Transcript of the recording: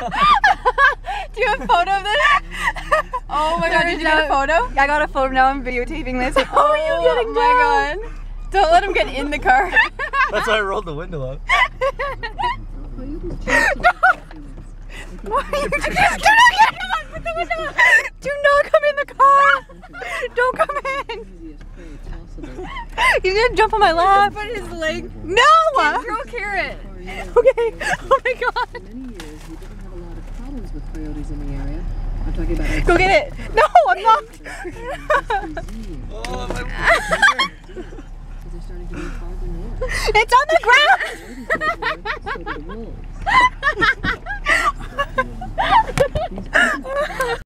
Do you have a photo of this? Oh my god, did you get a photo? I got a photo, now I'm videotaping this. Oh, are you getting down? Oh my god. Don't let him get in the car. That's why I rolled the window up. Do not come in the car! Don't come in! He's gonna jump on my lap. Put his leg. No! Throw a carrot. Okay. Oh my god. Go get it. No, I'm not. Oh, my It's on the ground.